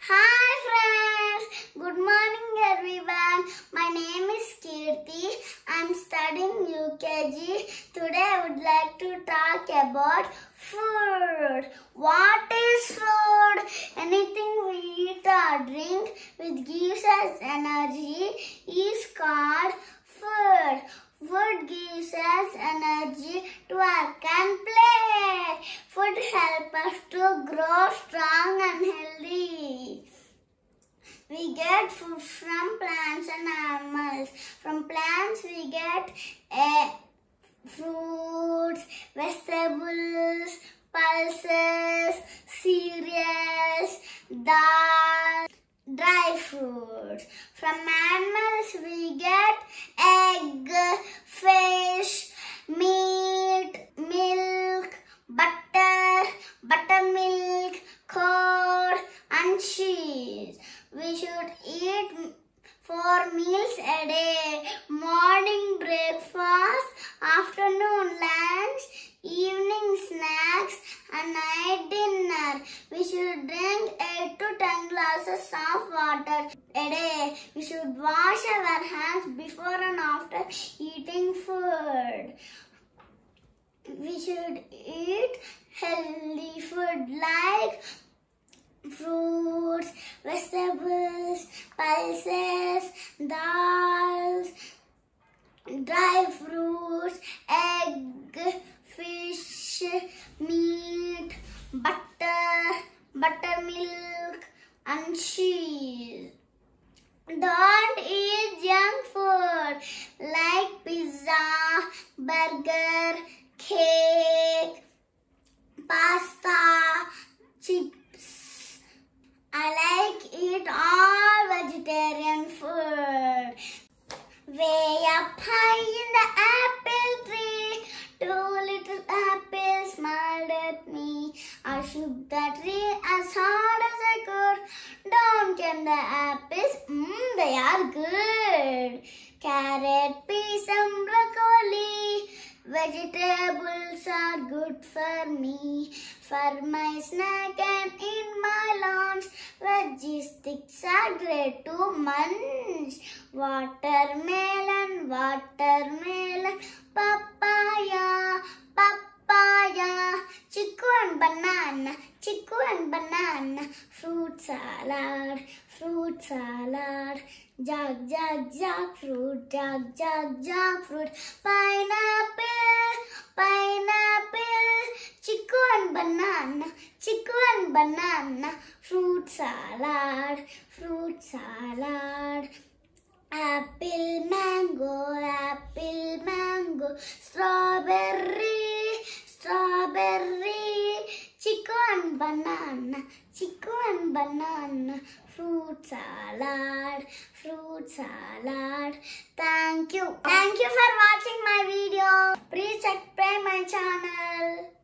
Hi friends, good morning everyone. My name is Keerthi. I am studying UKG. Today I would like to talk about food. What is food? Anything we eat or drink which gives us energy is called food. Food gives us energy to work and play. Food helps us to grow strong and healthy. We get food from plants and animals. From plants we get fruits, vegetables, pulses, cereals, dal, dry fruits. From animals we get egg, fish, meat, milk, buttermilk, curd and cheese. We should eat 4 meals a day. Morning breakfast, afternoon lunch, evening snacks and night dinner. We should drink 8 to 10 glasses of water a day. We should wash our hands before and after eating food. We should eat healthy food like fruits, vegetables, pulses, dals, dry fruits, egg, fish, meat, buttermilk and cheese. Don't eat junk food like pizza, burger, cake, pasta, chips. I like eat all vegetarian food. Way up high in the apple tree, 2 little apples smiled at me. I shook the tree as hard as I could. Down came the apples, they are good. Carrot, peas and broccoli, vegetables are good for me. For my snack and in my lunch, veggie sticks are great to munch. Watermelon, papaya, chiku and banana, fruit salad, jackfruit, pineapple, chiku and banana, fruit salad, apple, mango, strawberry, chiku and banana, fruit salad. Thank you for watching my video. Please subscribe my channel.